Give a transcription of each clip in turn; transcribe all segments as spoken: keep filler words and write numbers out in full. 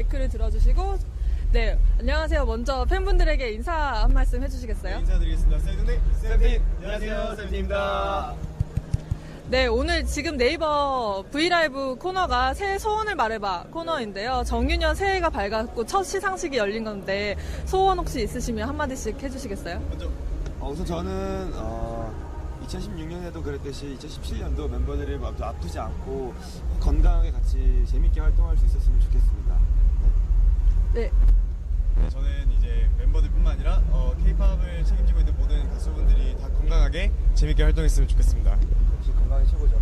마이크를 들어주시고, 네, 안녕하세요. 먼저 팬분들에게 인사 한 말씀 해주시겠어요? 네, 인사드리겠습니다. 세븐틴, 세븐틴. 안녕하세요, 세븐틴입니다. 네, 오늘 지금 네이버 브이라이브 코너가 새해 소원을 말해봐 코너인데요. 정유년 새해가 밝았고 첫 시상식이 열린 건데 소원 혹시 있으시면 한마디씩 해주시겠어요? 먼저. 어, 우선 저는 어, 이천십육 년에도 그랬듯이 이천십칠 년도 멤버들이 모두 아프지 않고 건강하게 같이 재밌게 활동할 수 있었으면 좋겠습니다. 네. 네. 네, 저는 이제 멤버들뿐만 아니라 어, K-팝을 책임지고 있는 모든 가수분들이 다 건강하게 재밌게 활동했으면 좋겠습니다. 역시 건강이 최고죠.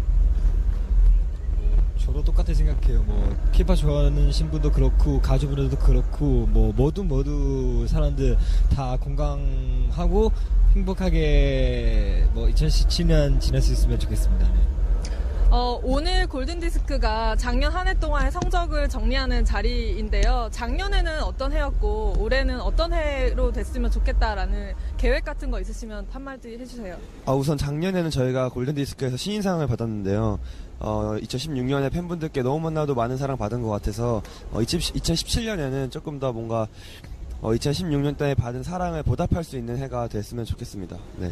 저도 똑같이 생각해요. 뭐 K-팝 좋아하는 신분도 그렇고 가족분들도 그렇고 뭐 모두 모두 사람들 다 건강하고 행복하게 뭐 이천십칠 년 지낼 수 있으면 좋겠습니다. 네. 어, 오늘 골든디스크가 작년 한 해 동안의 성적을 정리하는 자리인데요. 작년에는 어떤 해였고 올해는 어떤 해로 됐으면 좋겠다라는 계획 같은 거 있으시면 한마디 해주세요. 아, 우선 작년에는 저희가 골든디스크에서 신인상을 받았는데요. 어, 이천십육 년에 팬분들께 너무나도 많은 사랑 받은 것 같아서 어, 이천십칠 년에는 조금 더 뭔가 어, 이천십육 년 때 받은 사랑을 보답할 수 있는 해가 됐으면 좋겠습니다. 네.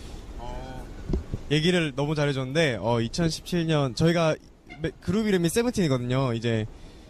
얘기를 너무 잘해줬는데 어, 이천십칠 년 저희가 그룹 이름이 세븐틴이거든요. 이제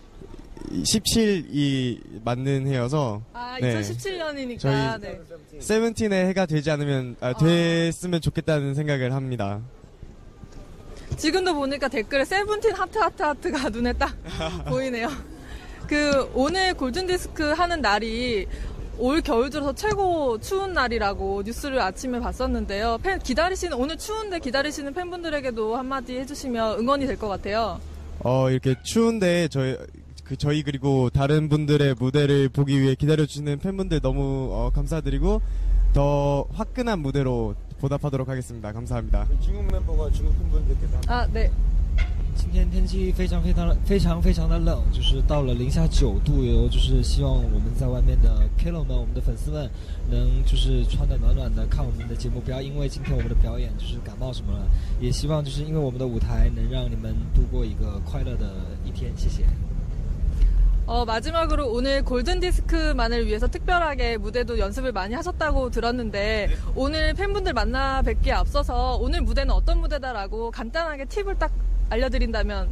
십칠이 맞는 해여서 아, 네. 이천십칠 년이니까 저희 네. 세븐틴의 해가 되지 않으면 아, 됐으면 좋겠다는 생각을 합니다. 지금도 보니까 댓글에 세븐틴 하트 하트 하트가 눈에 딱 보이네요. 그 오늘 골든디스크 하는 날이 올 겨울 들어서 최고 추운 날이라고 뉴스를 아침에 봤었는데요. 팬 기다리시는 오늘 추운데 기다리시는 팬분들에게도 한마디 해주시면 응원이 될 것 같아요. 어 이렇게 추운데 저희 그 저희 그리고 다른 분들의 무대를 보기 위해 기다려주시는 팬분들 너무 어, 감사드리고 더 화끈한 무대로 보답하도록 하겠습니다. 감사합니다. 중국 멤버가 중국 팬분들께서 아, 네. 今天天气非常非常非常非常的冷，就是到了零下九度哟，就是希望我们在外面的 K 楼们，我们的粉丝们能就是穿得暖暖的看我们的节目，不要因为今天我们的表演就是感冒什么了，也希望就是因为我们的舞台能让你们度过一个快乐的一天，谢谢。 어, 마지막으로 오늘 골든디스크만을 위해서 특별하게 무대도 연습을 많이 하셨다고 들었는데 네. 오늘 팬분들 만나 뵙기에 앞서서 오늘 무대는 어떤 무대다라고 간단하게 팁을 딱 알려드린다면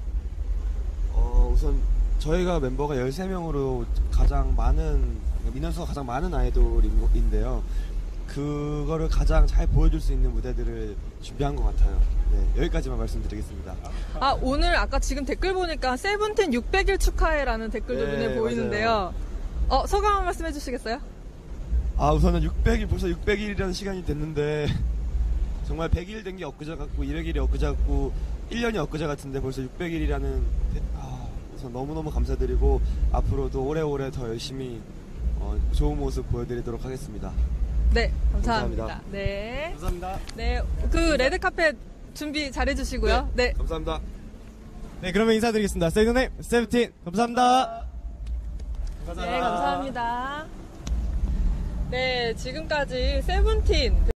어, 우선 저희가 멤버가 열세 명으로 가장 많은 민원수가 가장 많은 아이돌인데요. 그거를 가장 잘 보여줄 수 있는 무대들을 준비한 것 같아요. 네, 여기까지만 말씀드리겠습니다. 아, 오늘 아까 지금 댓글 보니까 세븐틴 육백 일 축하해라는 댓글도 네, 눈에 보이는데요. 맞아요. 어, 소감 한 말씀 해주시겠어요? 아, 우선은 육백 일, 벌써 육백 일이라는 시간이 됐는데 정말 백 일 된 게 엊그제 같고 이백 일이 엊그제 같고 일 년이 엊그제 같은데 벌써 육백 일이라는 아, 우선 너무너무 감사드리고 앞으로도 오래오래 더 열심히 어, 좋은 모습 보여드리도록 하겠습니다. 네, 감사합니다. 감사합니다. 네. 감사합니다. 네, 그 레드카펫 준비 잘해주시고요. 네. 네. 감사합니다. 네, 그러면 인사드리겠습니다. 세븐틴, 세븐틴 감사합니다. 네, 감사합니다. 네, 지금까지 세븐틴